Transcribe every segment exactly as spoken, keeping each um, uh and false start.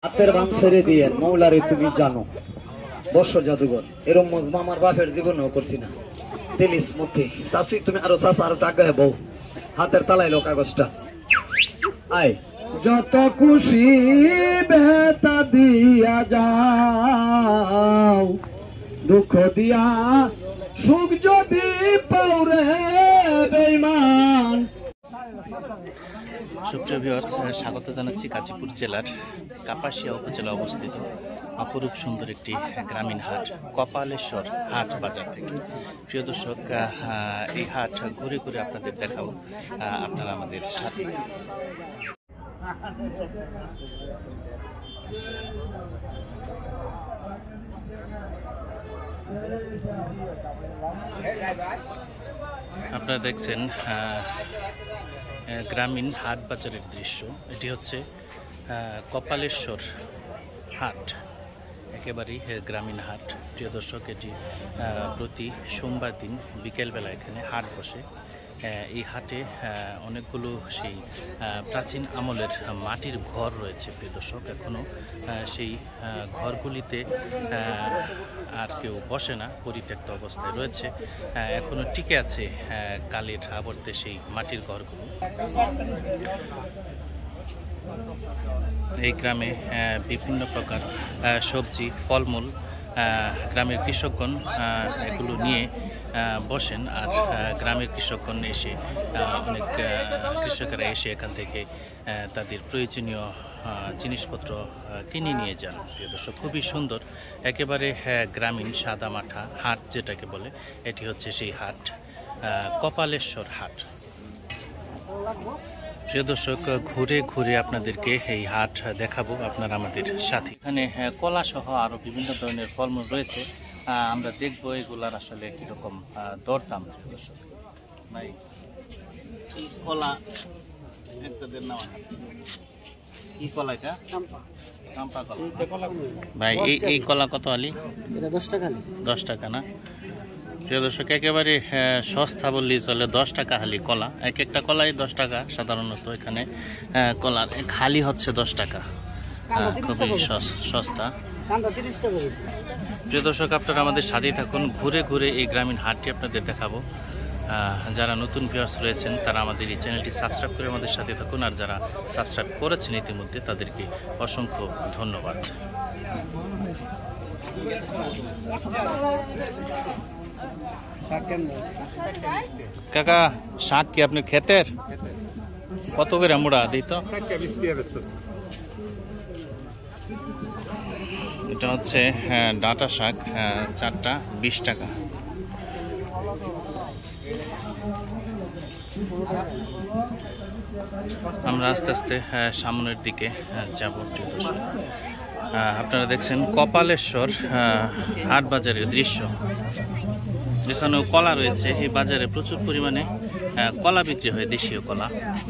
হাতের বান ছেড়ে দিয়ে মৌলারে তুমি জানো বর্ষ জাদুঘর এরম মজমা আমার বাপের জীবনেও করছি না। তেলিস মধ্যে চাষি তুমি আরো চাষা আরো টাকা বউ হাতের তালাইলো কাগজটা আয় যত খুশি বেতা দিয়া যাও দুঃখ দিয়া সুখ যদি পাওরে বেঈমান। সুপ্রিয় ভিউয়ার্স, স্বাগত জানাচ্ছি গাজীপুর জেলার কাপাসিয়া উপজেলা অবস্থিত অপরূপ সুন্দর একটি গ্রামীণ হাট কপালেশ্বর হাট বাজার থেকে। প্রিয় দর্শক, এই হাট ঘুরে ঘুরে আপনাদের দেখাবো, আপনারা আমাদের সাথে। আপনারা দেখছেন গ্রামীণ হাট বাজারের দৃশ্য। এটি হচ্ছে কপালেশ্বর হাট, একেবারেই গ্রামীণ হাট। প্রিয় দর্শক, এটি প্রতি সোমবার দিন বিকেলবেলা এখানে হাট বসে। এই হাটে অনেকগুলো সেই প্রাচীন আমলের মাটির ঘর রয়েছে। প্রিয় দর্শক, এখনও সেই ঘরগুলিতে আর কেউ বসে না, পরিত্যক্ত অবস্থায় রয়েছে। এখনও টিকে আছে কালের আবর্তে সেই মাটির ঘরগুলো। এই গ্রামে বিভিন্ন প্রকার সবজি ফলমূল গ্রামের কৃষকগণ এগুলো নিয়ে বসেন, আর গ্রামের কৃষকগণ এসে অনেক কৃষকেরা এসে এখান থেকে তাদের প্রয়োজনীয় জিনিসপত্র কিনে নিয়ে যান। প্রিয় দর্শক, খুবই সুন্দর একেবারে গ্রামীণ সাদামাঠা হাট যেটাকে বলে, এটি হচ্ছে সেই হাট কপালেশ্বর হাট। প্রিয় দর্শক, ঘুরে ঘুরে আপনাদেরকে এই হাট দেখাবো, আপনারা আমাদের সাথে। এখানে কলা সহ আরো বিভিন্ন ধরনের ফলমূল রয়েছে, আমরা দেখবো এগুলার আসলে কিরকম দরদাম। প্রিয় দর্শক ভাই, কলা একটা দেন না কি কলা এটা? চাম্পা কলা। ভাই এই এই কলা কত আলি? এটা দশ টাকা। দশ টাকা না? প্রিয় দর্শক, একেবারে সস্তা বললেই চলে। দশ টাকা হালি কলা, এক একটা কলাই দশ টাকা সাধারণত। এখানে কলা খালি হচ্ছে দশ টাকা, খুবই সস্তা। প্রিয় দর্শক, আপনারা আমাদের সাথেই থাকুন, ঘুরে ঘুরে এই গ্রামীণ হাটটি আপনাদের দেখাবো। যারা নতুন ভিউয়ার্স রয়েছেন তারা আমাদের এই চ্যানেলটি সাবস্ক্রাইব করে আমাদের সাথে থাকুন, আর যারা সাবস্ক্রাইব করেছেন ইতিমধ্যে তাদেরকে অসংখ্য ধন্যবাদ। কাকা, শাক কি আপনার ক্ষেতের? কত করে মুড়া দিই তো? এটা হচ্ছে ডাঁটা শাক, চারটা বিশ টাকা। আমরা আস্তে আস্তে সামনের দিকে যাব। আপনারা দেখছেন কপালেশ্বর হাট বাজারের দৃশ্য। এখানেও কলা রয়েছে। এই বাজারে প্রচুর পরিমাণে কলা বিক্রি হয়, দেশীয় কলা।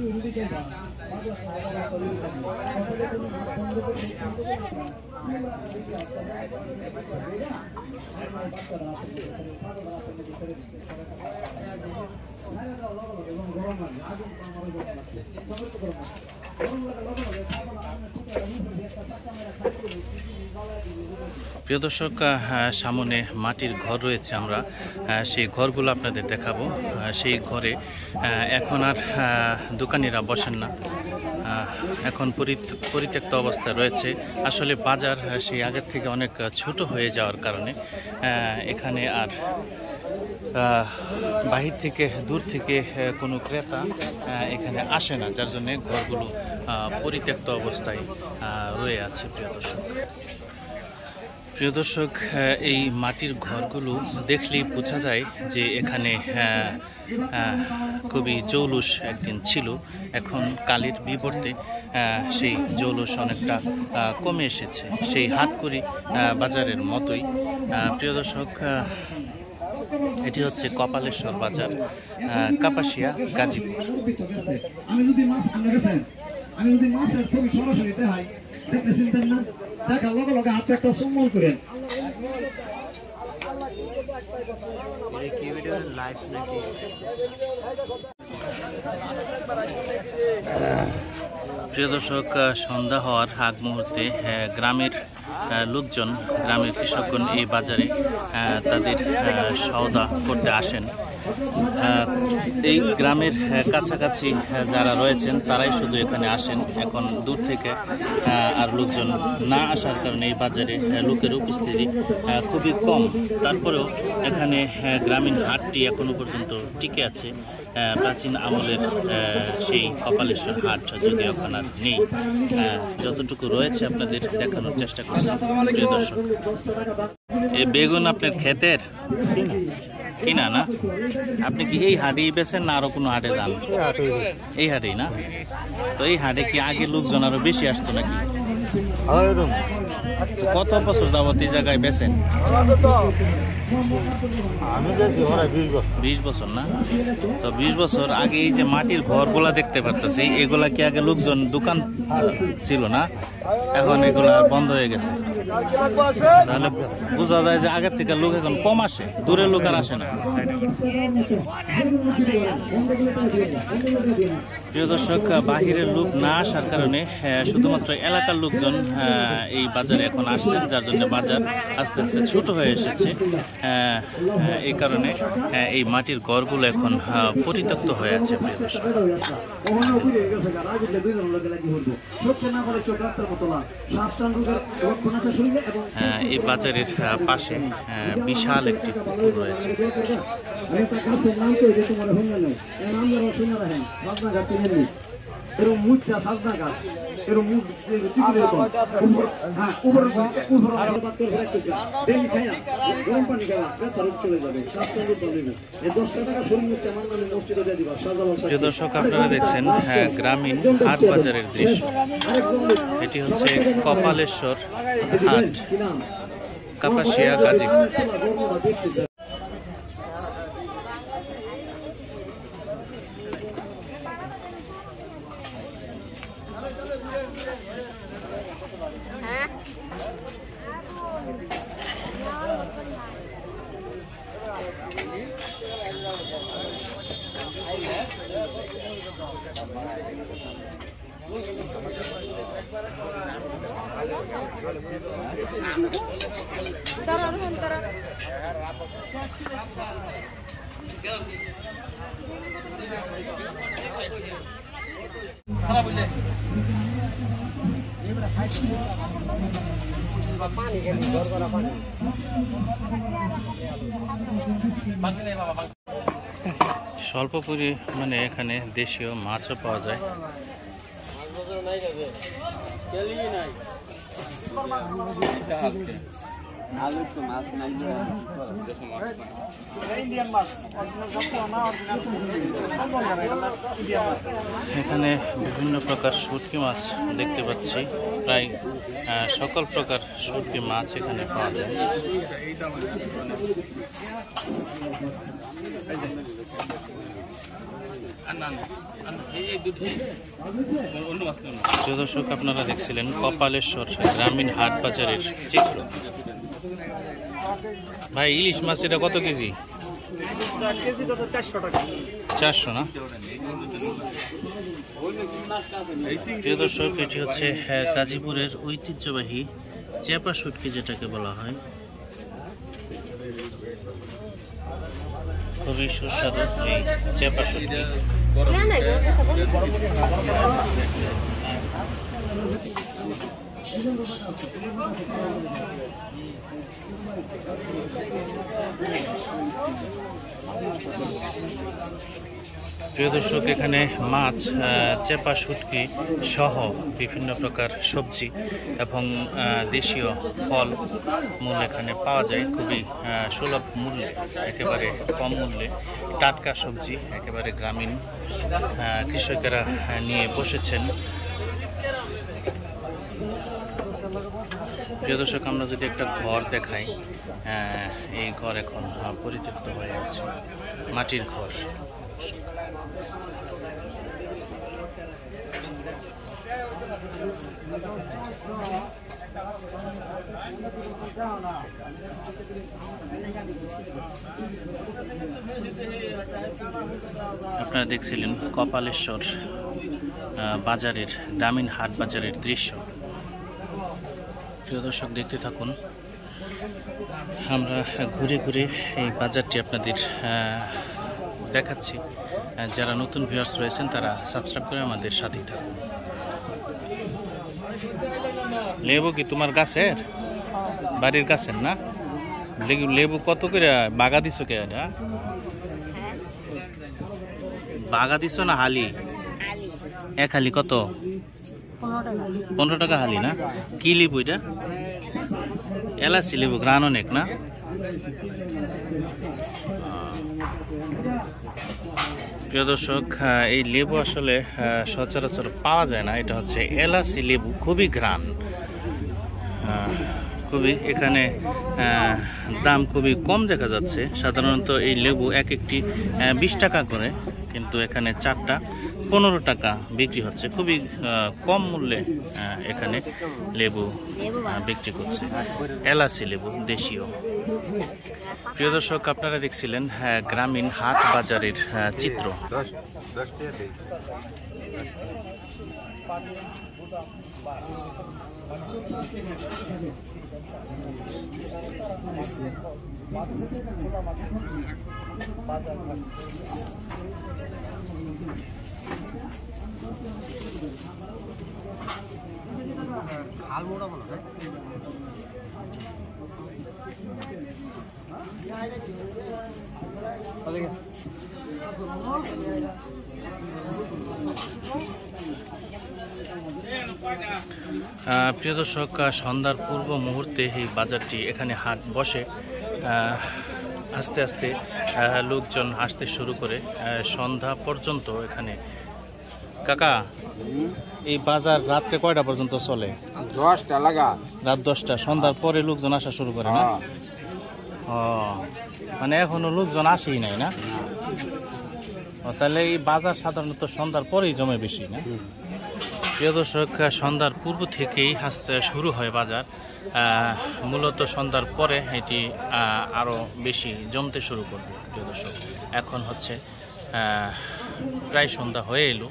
প্রিয় দর্শক, সামনে মাটির ঘর রয়েছে, আমরা সেই ঘরগুলো আপনাদের দেখাবো। সেই ঘরে এখন আর দোকানিরা বসেন না, এখন পরিত্যক্ত অবস্থায় রয়েছে। আসলে বাজার সেই আগের থেকে অনেক ছোট হয়ে যাওয়ার কারণে এখানে আর বাহির থেকে দূর থেকে কোনো ক্রেতা এখানে আসে না, যার জন্য ঘরগুলো পরিত্যক্ত অবস্থায় রয়ে আছে। প্রিয় দর্শক প্রিয় দর্শক এই মাটির ঘরগুলো দেখলেই বোঝা যায় যে এখানে খুবই জৌলুস একদিন ছিল। এখন কালের বিবর্তে সেই জৌলুস অনেকটা কমে এসেছে, সেই হাটকড়ি বাজারের মতোই। প্রিয় দর্শক, এটি হচ্ছে কপালেশ্বর বাজার, কাপাসিয়া, গাজীপুর। আমি যদি মাছ আমি যদি মাছের ছবি সরাসরি দেখাই, দেখতে চিনতেন না? দেখা লগে লগে হাতে একটা সম্মল করেন। প্রিয় দর্শক, সন্ধ্যা হওয়ার আগ মুহূর্তে গ্রামের লোকজন, গ্রামের কৃষকগণ এই বাজারে তাদের সওদা করতে আসেন। এই গ্রামের কাছাকাছি যারা রয়েছেন তারাই শুধু এখানে আসেন। এখন দূর থেকে আর লোকজন না আসার কারণে এই বাজারে লোকের উপস্থিতি খুবই কম। তারপরেও এখানে গ্রামীণ হাটটি এখনো পর্যন্ত টিকে আছে। প্রাচীন আমলের সেই কপালেশ্বর হাট যদি এখন আর নেই, যতটুকু রয়েছে আপনাদের দেখানোর চেষ্টা করছি। প্রিয় দর্শক, এই বেগুন আপনার ক্ষেতের কিনা না? আপনি কি এই হাটেই বেছেন না আরো কোনো হাটে যান? এই হাটেই না? তো এই হাটে কি আগে লোকজন আরো বেশি আসতো নাকি? কত বছর যাবত এই জায়গায় বেছেন? বিশ বছর না? তো বিশ বছর আগে এই যে মাটির ঘরগুলা দেখতে পারতেছি, এগুলা কি আগে লোকজন দোকান ছিল না? এখন এগুলা বন্ধ হয়ে গেছে। তাহলে বোঝা যায় যে আগের থেকে লোক এখন কম আসে, দূরের লোক আর আসে না। প্রিয় দর্শক, বাহিরের লোক না আসার কারণে শুধুমাত্র এলাকার লোকজন এই বাজারে এখন আসছেন, যার জন্য বাজার আস্তে আস্তে ছোট হয়ে এসেছে। এই কারণে এই মাটির ঘরগুলো এখন পরিত্যক্ত হয়ে আছে। প্রিয় দর্শক, এই বাজারের পাশে বিশাল একটি পুকুর রয়েছে। প্রিয় দর্শক, আপনারা দেখছেন গ্রামীণ হাট বাজারের দৃশ্য। এটি হচ্ছে কপালেশ্বর হাট, কাপাসিয়া, গাজীপুর। স্বল্প পরিমাণে এখানে দেশীয় মাছও পাওয়া যায়। এখানে বিভিন্ন প্রকার শুটকি মাছ দেখতে পাচ্ছি। প্রায় সকল প্রকার শুটকি মাছ এখানে পাওয়া যায়। দর্শক, আপনারা দেখছিলেন কপালেশ্বর গ্রামীণ হাট বাজারের চিত্র। ভাই, ইলিশ মাছ এটা কত কেজি? চারশো না? প্রিয় দর্শক, এটি হচ্ছে গাজীপুরের ঐতিহ্যবাহী চেপা শুটকি, যেটাকে বলা হয়। খুবই সুস্বাদু এই চেপা শুটকি। প্রিয় দর্শক, এখানে মাছ, চেপা শুটকি সহ বিভিন্ন প্রকার সবজি এবং দেশীয় ফল মূল এখানে পাওয়া যায় খুবই সুলভ মূল্যে, একেবারে কম মূল্যে। টাটকা সবজি একেবারে গ্রামীণ কৃষকেরা নিয়ে বসেছেন। প্রিয় দর্শক, আমরা যদি একটা ঘর দেখাই, এই ঘর এখন পরিত্যক্ত হয়ে আছে, মাটির ঘর। আপনারা দেখছিলেন কপালেশ্বর বাজারের গ্রামীণ হাট বাজারের দৃশ্য। প্রিয় দর্শক দেখতে থাকুন, আমরা ঘুরে ঘুরে এই বাজারটি আপনাদের দেখাচ্ছি। যারা নতুন ভিউয়ার্স রয়েছেন তারা সাবস্ক্রাইব করে আমাদের সাথেই থাকুন। লেবু কি তোমার গাছের, বাড়ির গাছের না? লেবু কত করে বাগা দিছো? কে বাগা দিছো না হালি? এক হালি কত? পনেরো টাকা হালি না? কি লেবু এটা? এলাচি লেবু, গ্রান অনেক না? প্রিয় দর্শক, এই লেবু আসলে সচরাচর পাওয়া যায় না। এটা হচ্ছে এলাচি লেবু, খুবই ঘ্রাণ, খুবই এখানে দাম খুবই কম দেখা যাচ্ছে। সাধারণত এই লেবু এক একটি বিশ টাকা করে, কিন্তু এখানে চারটা পনেরো টাকা বিক্রি হচ্ছে। খুবই কম মূল্যে এখানে লেবু বিক্রি করছে, এলাচি লেবু দেশীয়। প্রিয় দর্শক, আপনারা দেখছিলেন গ্রামীণ হাট বাজারের চিত্র। প্রিয় দর্শক, সন্ধ্যার পূর্ব মুহূর্তে এই বাজারটি, এখানে হাট বসে। আস্তে আস্তে লোকজন আসতে শুরু করে সন্ধ্যা পর্যন্ত এখানে। কাকা, এই বাজার রাত্রে কয়টা পর্যন্ত চলে? দশটা লাগা, রাত দশটা। সন্ধ্যার পরে লোকজন আসা শুরু করে না? ও, মানে এখনো লোকজন আসেই নাই না? তাহলে এই বাজার সাধারণত সন্ধ্যার পরেই জমে বেশি না? প্রিয় দর্শক, সন্ধ্যার পূর্ব থেকেই আসতে শুরু হয় বাজার। মূলত সন্ধ্যার পরে এটি আরও বেশি জমতে শুরু করবে। প্রিয় দর্শক, এখন হচ্ছে প্রায় সন্ধ্যা হয়ে এলো।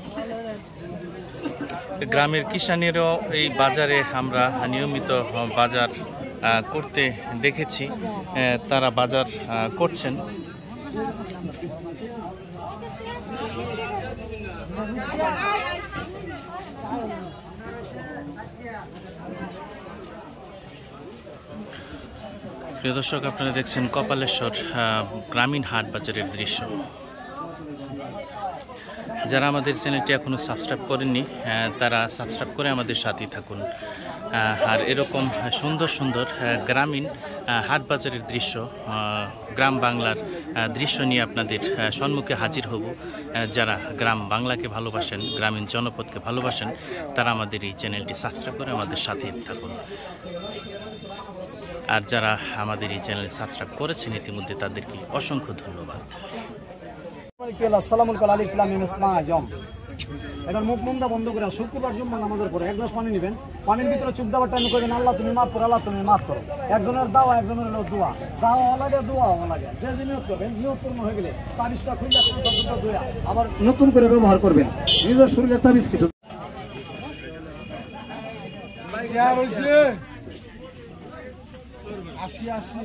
গ্রামের কিষানেরও এই বাজারে আমরা নিয়মিত বাজার করতে দেখেছি, তারা বাজার করছেন। প্রিয় দর্শক, আপনারা দেখছেন কপালেশ্বর গ্রামীণ হাট বাজারের দৃশ্য। যারা আমাদের চ্যানেলটি এখনো সাবস্ক্রাইব করেননি তারা সাবস্ক্রাইব করে আমাদের সাথেই থাকুন। আর এরকম সুন্দর সুন্দর গ্রামীণ হাট বাজারের দৃশ্য, গ্রাম বাংলার দৃশ্য নিয়ে আপনাদের সম্মুখে হাজির হব। যারা গ্রাম বাংলাকে ভালোবাসেন, গ্রামীণ জনপদকে ভালোবাসেন, তারা আমাদের এই চ্যানেলটি সাবস্ক্রাইব করে আমাদের সাথেই থাকুন। আর যারা আমাদের এই চ্যানেল সাবস্ক্রাইব করেছেন ইতিমধ্যে, তাদেরকে অসংখ্য ধন্যবাদ। এটার মুখ মুন্দা বন্ধ করে শুক্রবার জুম্মা নামাজের পরে এক গ্লাস পানি নেবেন, পানির ভিতরে চুপ দেওয়ার টাইম করবেন আল্লাহ তুমি মাফ করো, আল্লাহ তুমি মাফ করো। একজনের দাওয়া, একজনের হলো দোয়া। দাওয়া লাগে, দোয়া লাগে। যে যে নিয়ত করবেন, নিয়ত পূর্ণ হয়ে গেলে তাবিজটা খুললে দোয়া আবার নতুন করে ব্যবহার করবেন। নিজের শরীরের তাবিজ কিছু আসি আসি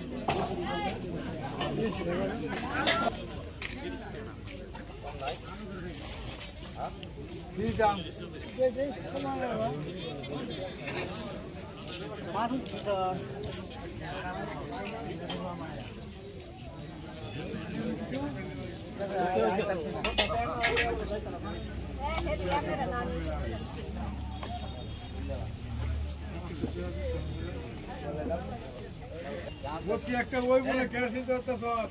একটা ওই বলে কেরাসিন করতে সব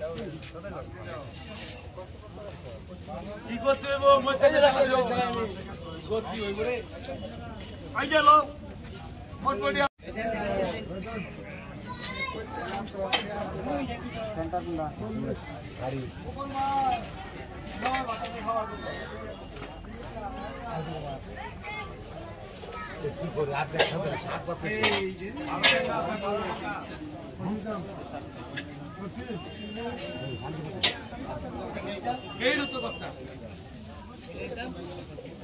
কি করতে হইব মইতে রাখা যাবে গতি হইব রে আই গেল মোট বডিয়া সেন্টার না গাড়ি কোন মা না বাতাসে খাওয়া কি করে আর দেখা করে সাত কথা এই যে এই তো কথা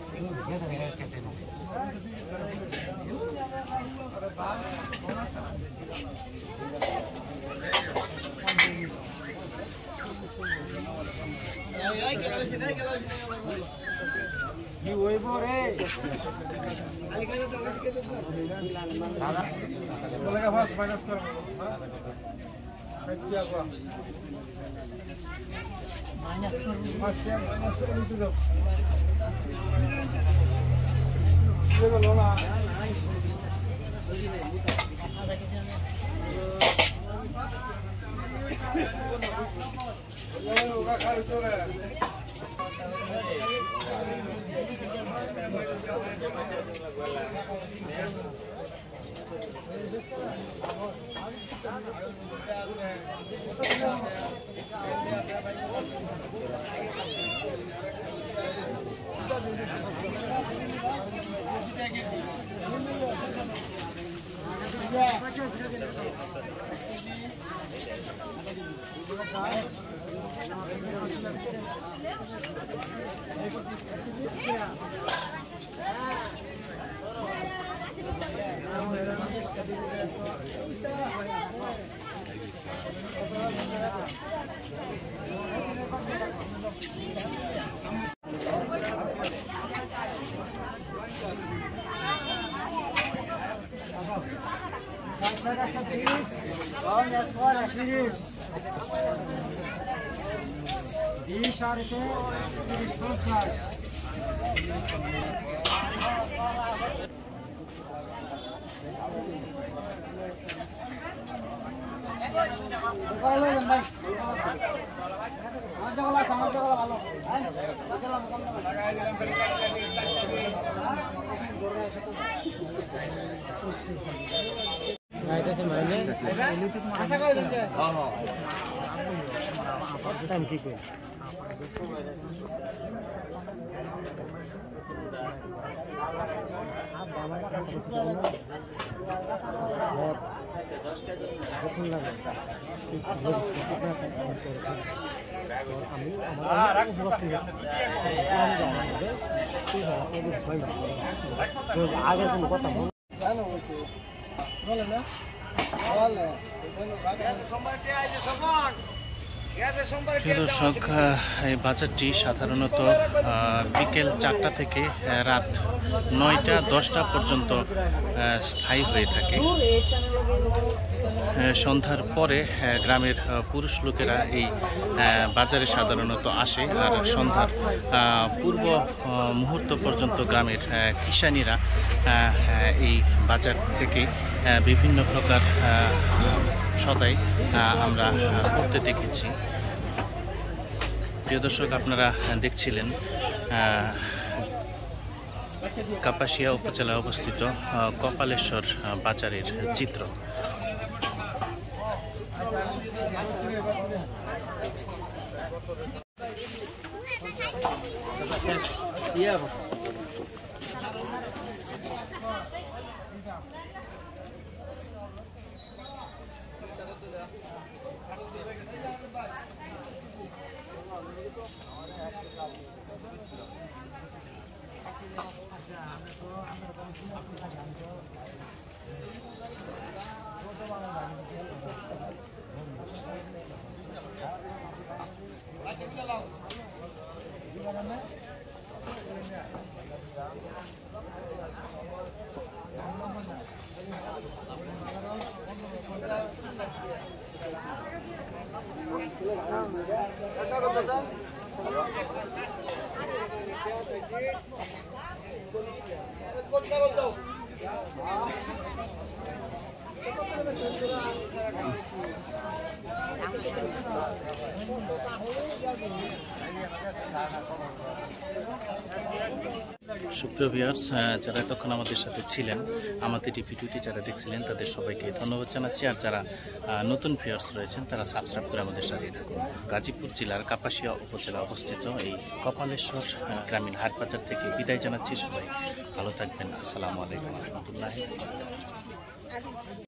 দর্শক, এই বাজারটি সাধারণত বিকেল চারটা থেকে রাত নয়টা দশটা পর্যন্ত স্থায়ী হয়ে থাকে। সন্ধ্যার পরে গ্রামের পুরুষ লোকেরা এই বাজারে সাধারণত আসে, আর সন্ধ্যার পূর্ব মুহূর্ত পর্যন্ত গ্রামের কিষানীরা এই বাজার থেকে বিভিন্ন প্রকার সদাই আমরা করতে দেখেছি। প্রিয় দর্শক, আপনারা দেখছিলেন কাপাসিয়া উপজেলায় অবস্থিত কপালেশ্বর বাজারের চিত্র। সুপ্রিয় ভিউয়ার্স, যারা এতক্ষণ আমাদের সাথে ছিলেন, আমাদের এই ভিডিওটি যারা দেখছিলেন তাদের সবাইকে ধন্যবাদ জানাচ্ছি। আর যারা নতুন ভিউয়ার্স রয়েছেন তারা সাবস্ক্রাইব করে আমাদের সাথে থাকুন। গাজীপুর জেলার কাপাসিয়া উপজেলা অবস্থিত এই কপালেশ্বর গ্রামীণ হাট বাজার থেকে বিদায় জানাচ্ছি। সবাই ভালো থাকবেন। আসসালামু আলাইকুম রহমতুল্লাহ।